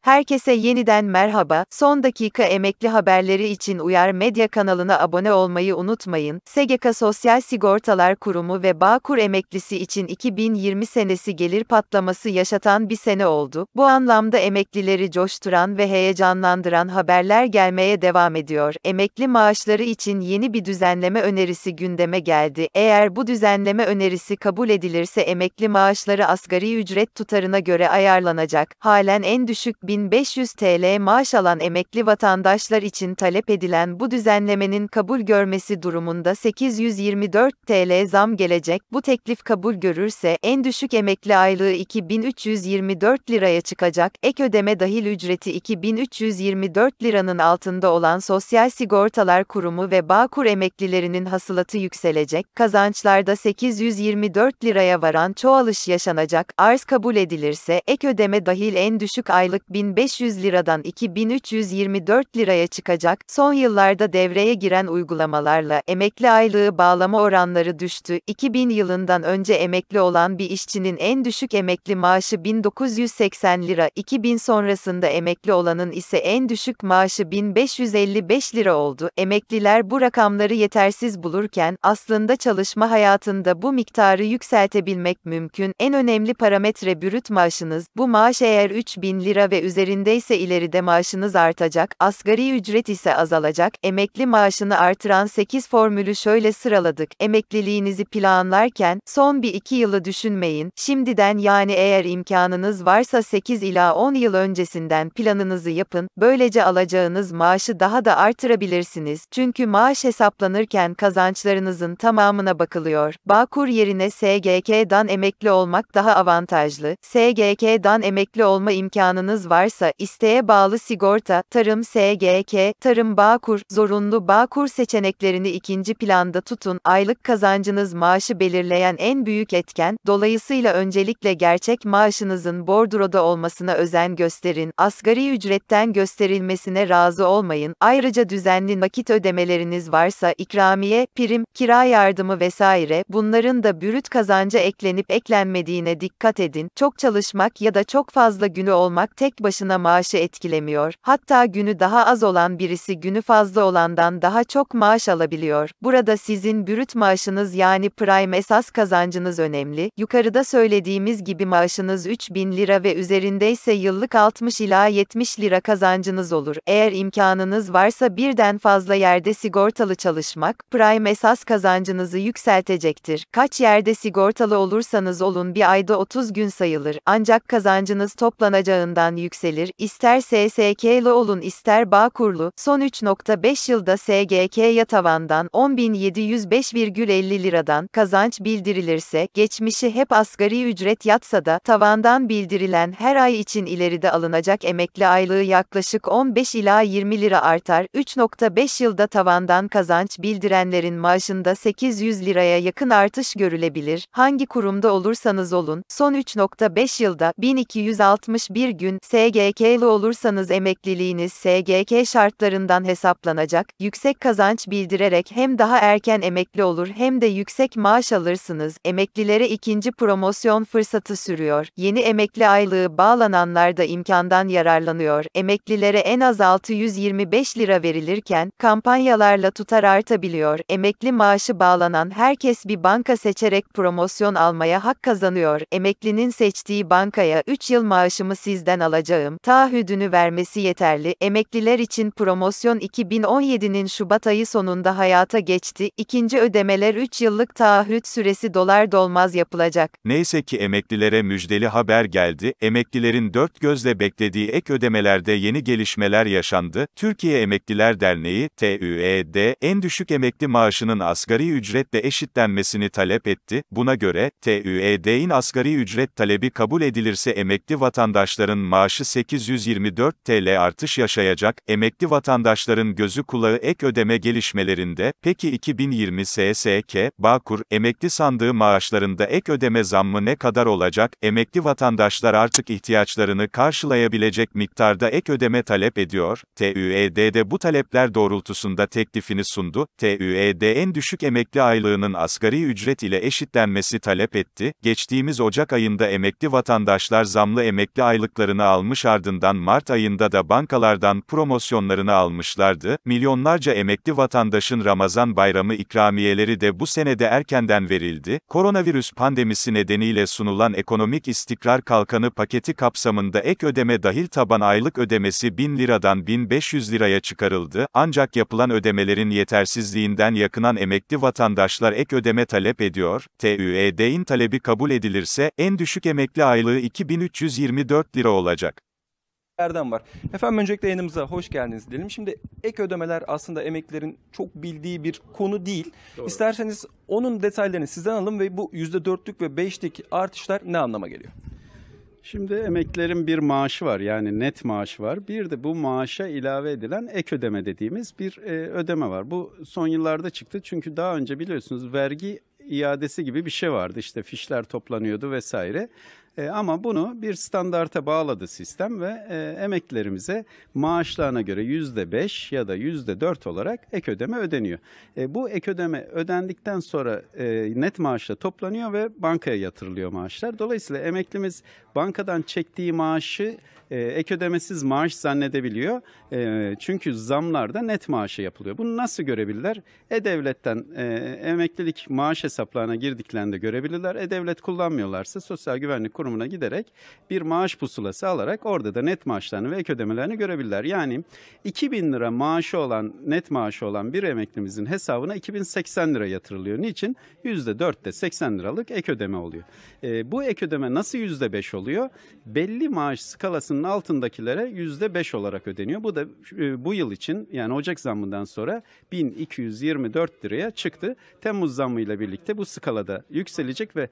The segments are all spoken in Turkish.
Herkese yeniden merhaba. Son dakika emekli haberleri için Uyar Medya kanalına abone olmayı unutmayın. SGK Sosyal Sigortalar Kurumu ve Bağkur emeklisi için 2020 senesi gelir patlaması yaşatan bir sene oldu. Bu anlamda emeklileri coşturan ve heyecanlandıran haberler gelmeye devam ediyor. Emekli maaşları için yeni bir düzenleme önerisi gündeme geldi. Eğer bu düzenleme önerisi kabul edilirse emekli maaşları asgari ücret tutarına göre ayarlanacak. Halen en düşük 1500 TL maaş alan emekli vatandaşlar için talep edilen bu düzenlemenin kabul görmesi durumunda 824 TL zam gelecek. Bu teklif kabul görürse en düşük emekli aylığı 2324 liraya çıkacak. Ek ödeme dahil ücreti 2324 liranın altında olan Sosyal Sigortalar Kurumu ve Bağkur emeklilerinin hasılatı yükselecek. Kazançlarda 824 liraya varan çoğalış yaşanacak. Arz kabul edilirse ek ödeme dahil en düşük aylık 1500 liradan 2324 liraya çıkacak. Son yıllarda devreye giren uygulamalarla emekli aylığı bağlama oranları düştü. 2000 yılından önce emekli olan bir işçinin en düşük emekli maaşı 1980 lira, 2000 sonrasında emekli olanın ise en düşük maaşı 1555 lira oldu. Emekliler bu rakamları yetersiz bulurken, aslında çalışma hayatında bu miktarı yükseltebilmek mümkün. En önemli parametre brüt maaşınız. Bu maaş eğer 3000 lira ve üzerindeyse ileride maaşınız artacak, asgari ücret ise azalacak. Emekli maaşını artıran 8 formülü şöyle sıraladık. Emekliliğinizi planlarken, son bir 2 yılı düşünmeyin. Şimdiden yani eğer imkanınız varsa 8 ila 10 yıl öncesinden planınızı yapın. Böylece alacağınız maaşı daha da artırabilirsiniz. Çünkü maaş hesaplanırken kazançlarınızın tamamına bakılıyor. Bağkur yerine SGK'dan emekli olmak daha avantajlı. SGK'dan emekli olma imkanınız varsa, isteğe bağlı sigorta, tarım SGK, tarım Bağkur, zorunlu Bağkur seçeneklerini ikinci planda tutun. Aylık kazancınız maaşı belirleyen en büyük etken, dolayısıyla öncelikle gerçek maaşınızın bordroda olmasına özen gösterin. Asgari ücretten gösterilmesine razı olmayın. Ayrıca düzenli nakit ödemeleriniz varsa ikramiye, prim, kira yardımı vesaire, bunların da brüt kazanca eklenip eklenmediğine dikkat edin. Çok çalışmak ya da çok fazla günü olmak tek başına maaşı etkilemiyor. Hatta günü daha az olan birisi günü fazla olandan daha çok maaş alabiliyor. Burada sizin brüt maaşınız yani prime esas kazancınız önemli. Yukarıda söylediğimiz gibi maaşınız 3000 lira ve üzerindeyse yıllık 60 ila 70 lira kazancınız olur. Eğer imkanınız varsa birden fazla yerde sigortalı çalışmak, prime esas kazancınızı yükseltecektir. Kaç yerde sigortalı olursanız olun bir ayda 30 gün sayılır. Ancak kazancınız toplanacağından yükselir. İster SSK'lı olun ister Bağkurlu, son 3,5 yılda SGK'ya tavandan 10.705,50 liradan kazanç bildirilirse, geçmişi hep asgari ücret yatsa da, tavandan bildirilen her ay için ileride alınacak emekli aylığı yaklaşık 15 ila 20 lira artar. 3,5 yılda tavandan kazanç bildirenlerin maaşında 800 liraya yakın artış görülebilir. Hangi kurumda olursanız olun, son 3,5 yılda 1261 gün SGK'lı olursanız emekliliğiniz SGK şartlarından hesaplanacak. Yüksek kazanç bildirerek hem daha erken emekli olur hem de yüksek maaş alırsınız. Emeklilere ikinci promosyon fırsatı sürüyor. Yeni emekli aylığı bağlananlar da imkandan yararlanıyor. Emeklilere en az 625 lira verilirken, kampanyalarla tutar artabiliyor. Emekli maaşı bağlanan herkes bir banka seçerek promosyon almaya hak kazanıyor. Emeklinin seçtiği bankaya 3 yıl maaşımı sizden alacağım taahhüdünü vermesi yeterli. Emekliler için promosyon 2017'nin Şubat ayı sonunda hayata geçti. İkinci ödemeler 3 yıllık taahhüt süresi dolar dolmaz yapılacak. Neyse ki emeklilere müjdeli haber geldi. Emeklilerin dört gözle beklediği ek ödemelerde yeni gelişmeler yaşandı. Türkiye Emekliler Derneği, TÜED, en düşük emekli maaşının asgari ücretle eşitlenmesini talep etti. Buna göre, TÜED'in asgari ücret talebi kabul edilirse emekli vatandaşların maaşı 824 TL artış yaşayacak. Emekli vatandaşların gözü kulağı ek ödeme gelişmelerinde. Peki 2020 SSK, Bağkur, emekli sandığı maaşlarında ek ödeme zammı ne kadar olacak? Emekli vatandaşlar artık ihtiyaçlarını karşılayabilecek miktarda ek ödeme talep ediyor. TÜED de bu talepler doğrultusunda teklifini sundu. TÜED en düşük emekli aylığının asgari ücret ile eşitlenmesi talep etti. Geçtiğimiz Ocak ayında emekli vatandaşlar zamlı emekli aylıklarını almış yapılmış, ardından Mart ayında da bankalardan promosyonlarını almışlardı. Milyonlarca emekli vatandaşın Ramazan bayramı ikramiyeleri de bu senede erkenden verildi. Koronavirüs pandemisi nedeniyle sunulan ekonomik istikrar kalkanı paketi kapsamında ek ödeme dahil taban aylık ödemesi 1000 liradan 1500 liraya çıkarıldı. Ancak yapılan ödemelerin yetersizliğinden yakınan emekli vatandaşlar ek ödeme talep ediyor. TÜED'in talebi kabul edilirse, en düşük emekli aylığı 2324 lira olacak. Erdem var. Efendim öncelikle yayınımıza hoş geldiniz diyelim. Şimdi ek ödemeler aslında emeklilerin çok bildiği bir konu değil. Doğru. İsterseniz onun detaylarını sizden alalım ve bu %4'lük ve 5'lik artışlar ne anlama geliyor? Şimdi emeklilerin bir maaşı var, yani net maaş var. Bir de bu maaşa ilave edilen ek ödeme dediğimiz bir ödeme var. Bu son yıllarda çıktı çünkü daha önce biliyorsunuz vergi iadesi gibi bir şey vardı. İşte fişler toplanıyordu vesaire. Ama bunu bir standarta bağladı sistem ve emeklilerimize maaşlarına göre %5 ya da %4 olarak ek ödeme ödeniyor. Bu ek ödeme ödendikten sonra net maaşla toplanıyor ve bankaya yatırılıyor maaşlar. Dolayısıyla emeklimiz bankadan çektiği maaşı ek ödemesiz maaş zannedebiliyor. Çünkü zamlarda net maaşı yapılıyor. Bunu nasıl görebilirler? E-Devlet'ten emeklilik maaş hesaplarına girdiklerinde görebilirler. E-Devlet kullanmıyorlarsa Sosyal Güvenlik Kurumu'na giderek bir maaş pusulası alarak orada da net maaşlarını ve ek ödemelerini görebilirler. Yani 2000 lira maaşı olan, net maaşı olan bir emeklimizin hesabına 2080 lira yatırılıyor. Niçin? %4'te 80 liralık ek ödeme oluyor. Bu ek ödeme nasıl %5 oluyor? Belli maaş skalasının altındakilere %5 olarak ödeniyor. Bu da bu yıl için, yani Ocak zammından sonra 1224 liraya çıktı. Temmuz zammıyla birlikte bu skalada yükselecek ve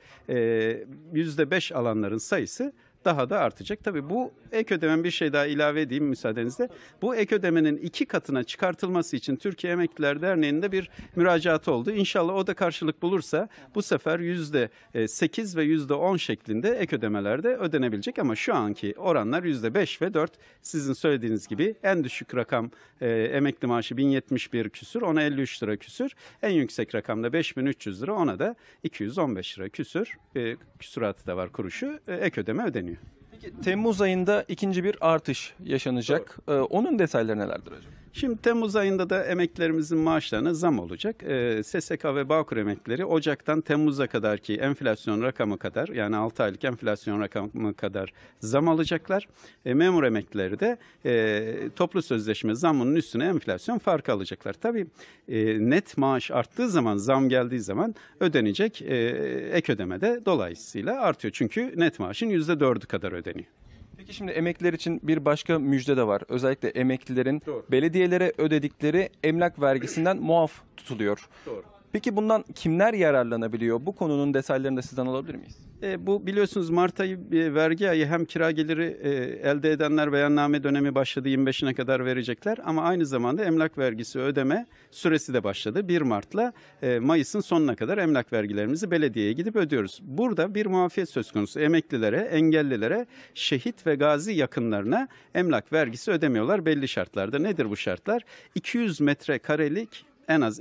%5 alanların sayısı daha da artacak. Tabii bu ek ödemenin bir şey daha ilave edeyim müsaadenizle. Bu ek ödemenin 2 katına çıkartılması için Türkiye Emekliler Derneği'nde bir müracaat oldu. İnşallah o da karşılık bulursa bu sefer %8 ve %10 şeklinde ek ödemelerde ödenebilecek. Ama şu anki oranlar %5 ve 4. Sizin söylediğiniz gibi en düşük rakam emekli maaşı 1071 küsür, ona 53 lira küsür. En yüksek rakamda 5300 lira, ona da 215 lira küsür. Küsuratı da var, kuruşu ek ödeme ödeniyor. Peki Temmuz ayında ikinci bir artış yaşanacak. Onun detayları nelerdir hocam? Şimdi Temmuz ayında da emeklilerimizin maaşlarına zam olacak. SSK ve Bağkur emeklileri Ocak'tan Temmuz'a kadarki enflasyon rakamı kadar, yani 6 aylık enflasyon rakamı kadar zam alacaklar. Memur emeklileri de toplu sözleşme zammının üstüne enflasyon farkı alacaklar. Tabii net maaş arttığı zaman, zam geldiği zaman ödenecek ek ödeme de dolayısıyla artıyor. Çünkü net maaşın %4'ü kadar ödeniyor. Peki şimdi emekliler için bir başka müjde de var. Özellikle emeklilerin belediyelere ödedikleri emlak vergisinden muaf tutuluyor. Doğru. Peki bundan kimler yararlanabiliyor? Bu konunun detaylarını da sizden alabilir miyiz? Bu biliyorsunuz Mart ayı vergi ayı, hem kira geliri elde edenler beyanname dönemi başladı, 25'ine kadar verecekler ama aynı zamanda emlak vergisi ödeme süresi de başladı. 1 Mart'la Mayıs'ın sonuna kadar emlak vergilerimizi belediyeye gidip ödüyoruz. Burada bir muafiyet söz konusu. Emeklilere, engellilere, şehit ve gazi yakınlarına emlak vergisi ödemiyorlar belli şartlarda. Nedir bu şartlar? 200 metrekarelik, en az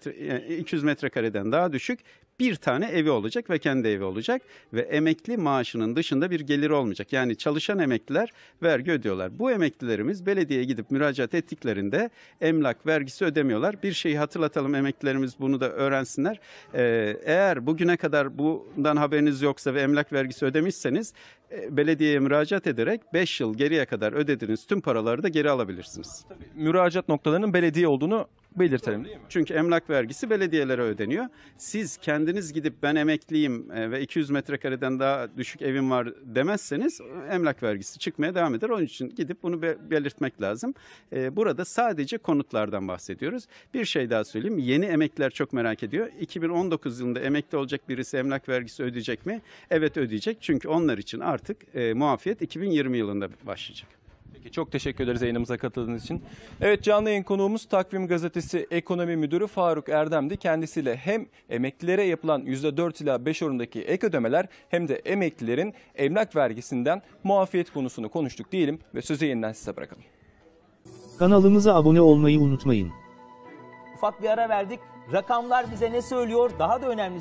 200 metrekareden daha düşük bir tane evi olacak ve kendi evi olacak ve emekli maaşının dışında bir geliri olmayacak. Yani çalışan emekliler vergi ödüyorlar. Bu emeklilerimiz belediyeye gidip müracaat ettiklerinde emlak vergisi ödemiyorlar. Bir şeyi hatırlatalım, emeklilerimiz bunu da öğrensinler. Eğer bugüne kadar bundan haberiniz yoksa ve emlak vergisi ödemişseniz belediyeye müracaat ederek 5 yıl geriye kadar ödediğiniz tüm paraları da geri alabilirsiniz. Tabii, müracaat noktalarının belediye olduğunu belirtelim değil mi? Çünkü emlak vergisi belediyelere ödeniyor. Siz kendiniz gidip ben emekliyim ve 200 metrekareden daha düşük evim var demezseniz emlak vergisi çıkmaya devam eder. Onun için gidip bunu belirtmek lazım. Burada sadece konutlardan bahsediyoruz. Bir şey daha söyleyeyim. Yeni emekliler çok merak ediyor. 2019 yılında emekli olacak birisi emlak vergisi ödeyecek mi? Evet, ödeyecek. Çünkü onlar için artık muafiyet 2020 yılında başlayacak. Peki, çok teşekkür ederiz yayınımıza katıldığınız için. Evet, canlı yayın konuğumuz Takvim Gazetesi Ekonomi Müdürü Faruk Erdem'di. Kendisiyle hem emeklilere yapılan %4 ila 5 oranındaki ek ödemeler hem de emeklilerin emlak vergisinden muafiyet konusunu konuştuk diyelim ve sözü yeniden size bırakalım. Kanalımıza abone olmayı unutmayın. Ufak bir ara verdik. Rakamlar bize ne söylüyor? Daha da önemlisi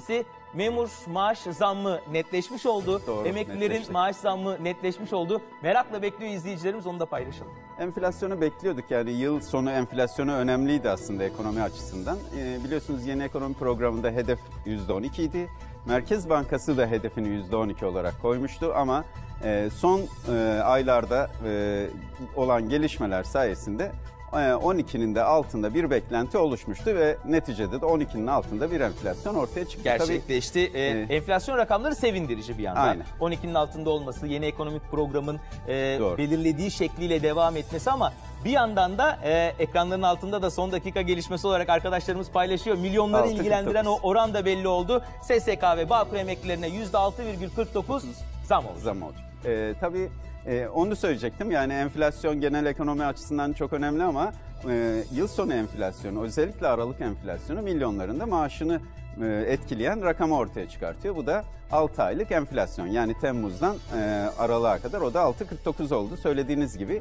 memur maaş zammı netleşmiş oldu. Doğru, Emeklilerin netleşti. maaş zammı netleşmiş oldu. Merakla bekliyor izleyicilerimiz, onu da paylaşalım. Enflasyonu bekliyorduk, yani yıl sonu enflasyonu önemliydi aslında ekonomi açısından. Biliyorsunuz yeni ekonomi programında hedef %12 idi. Merkez Bankası da hedefini %12 olarak koymuştu ama son aylarda olan gelişmeler sayesinde 12'nin de altında bir beklenti oluşmuştu ve neticede de 12'nin altında bir enflasyon ortaya çıktı. Gerçekleşti. Enflasyon rakamları sevindirici bir yandan. Aynen. 12'nin altında olması, yeni ekonomik programın Doğru. belirlediği şekliyle devam etmesi ama bir yandan da ekranların altında da son dakika gelişmesi olarak arkadaşlarımız paylaşıyor. Milyonları 6,49. ilgilendiren o oran da belli oldu. SSK ve Bağkur emeklilerine %6,49 zam oldu. Zam oldu. Tabii onu söyleyecektim, yani enflasyon genel ekonomi açısından çok önemli ama yıl sonu enflasyonu, özellikle Aralık enflasyonu milyonların da maaşını etkileyen rakamı ortaya çıkartıyor. Bu da 6 aylık enflasyon, yani Temmuz'dan Aralık'a kadar, o da 6,49 oldu. Söylediğiniz gibi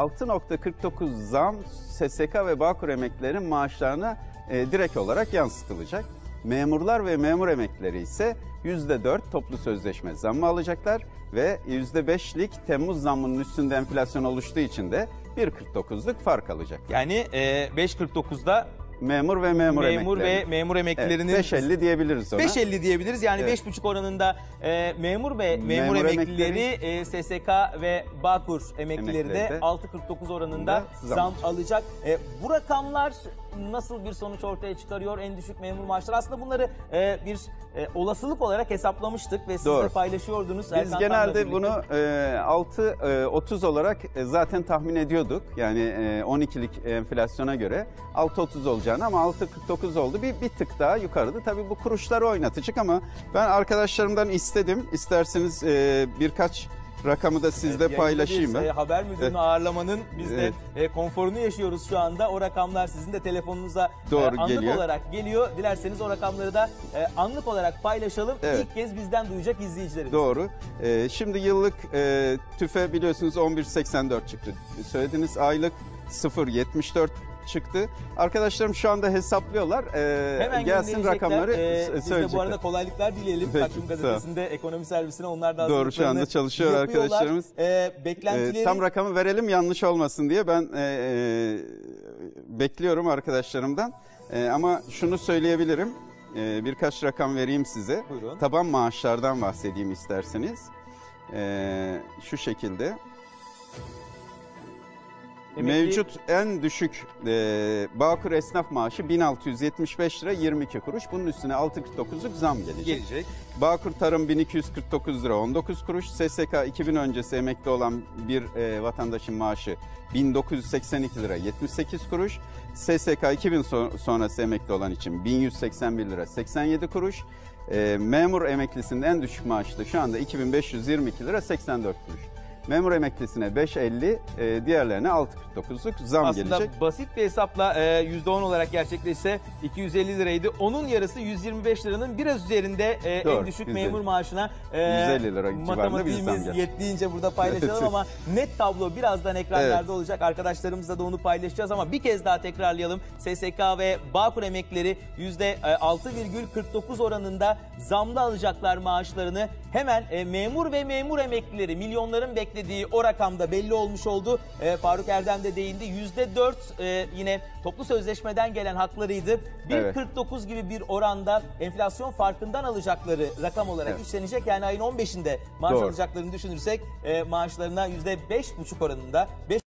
6,49 zam SSK ve Bağkur emeklilerin maaşlarına direkt olarak yansıtılacak. Memurlar ve memur emeklileri ise %4 toplu sözleşme zammı alacaklar ve %5'lik Temmuz zammının üstünde enflasyon oluştuğu için de 1,49'luk fark alacak. Yani 5,49'da Memur ve memur emeklileri. memur emeklilerinin... Evet, 5,50 diyebiliriz ona. 5,50 diyebiliriz. Yani Evet. 5,5 oranında memur ve memur Memur emeklileri, SSK ve Bağkur emeklileri de Emeklileri de 6,49 oranında zam zam alacak. Bu rakamlar nasıl bir sonuç ortaya çıkarıyor? En düşük memur maaşları. Aslında bunları bir olasılık olarak hesaplamıştık ve siz de Doğru. paylaşıyordunuz. Biz Erkan Tan'la genelde birlikte. bunu 6,30 olarak zaten tahmin ediyorduk. Yani 12'lik enflasyona göre 6,30 olacağını, ama 6,49 oldu. Bir tık daha yukarıda. Tabii bu kuruşları oynatacak ama ben arkadaşlarımdan istedim. İsterseniz birkaç rakamı da sizle Yayında paylaşayım bir, ben. haber müdürünü Evet. ağırlamanın biz de konforunu yaşıyoruz şu anda. O rakamlar sizin de telefonunuza Doğru, anlık geliyor. olarak geliyor. Dilerseniz o rakamları da anlık olarak paylaşalım. Evet. İlk kez bizden duyacak izleyicilerimiz. Doğru. Şimdi yıllık tüfe biliyorsunuz 11,84 çıktı. Söylediğiniz aylık 0,74 çıktı. Arkadaşlarım şu anda hesaplıyorlar. Hemen Gelsin gönderecekler. rakamları Biz de söyleyecekler. bu arada kolaylıklar dileyelim. Peki, Takvim sağ ol. Gazetesi'nde ekonomi servisine onlar da Doğru, şu anda hazırlıklarını çalışıyor yapıyorlar. arkadaşlarımız. Beklentileri... Tam rakamı verelim yanlış olmasın diye ben bekliyorum arkadaşlarımdan. Ama şunu söyleyebilirim. Birkaç rakam vereyim size. Buyurun. Taban maaşlardan bahsedeyim isterseniz. Şu şekilde. Emekli- Mevcut en düşük Bağkur esnaf maaşı 1675 lira 22 kuruş. Bunun üstüne 6,49'luk zam gelecek. Bağkur Tarım 1249 lira 19 kuruş. SSK 2000 öncesi emekli olan bir vatandaşın maaşı 1982 lira 78 kuruş. SSK 2000 sonrası emekli olan için 1181 lira 87 kuruş. Memur emeklisinin en düşük maaşı da şu anda 2522 lira 84 kuruş. Memur emeklisine 5,50, diğerlerine 6,49'luk zam Aslında gelecek. basit bir hesapla %10 olarak gerçekleşse 250 liraydı. Onun yarısı 125 liranın biraz üzerinde Doğru, en düşük 150. memur maaşına 150 lira civarında bir zam matematiğimiz gelecek. yettiğince burada paylaşalım Evet. ama net tablo birazdan ekranlarda Evet. olacak. Arkadaşlarımızla da onu paylaşacağız ama bir kez daha tekrarlayalım. SSK ve Bağkur emeklileri %6,49 oranında zamlı alacaklar maaşlarını. Hemen memur ve memur emeklileri milyonların beklediği o rakamda belli olmuş oldu. Faruk Erdem de değindi. %4 yine toplu sözleşmeden gelen haklarıydı. 1,49 gibi bir oranda enflasyon farkından alacakları rakam olarak işlenecek. Yani ayın 15'inde maaş Doğru. alacaklarını düşünürsek maaşlarına %5,5 oranında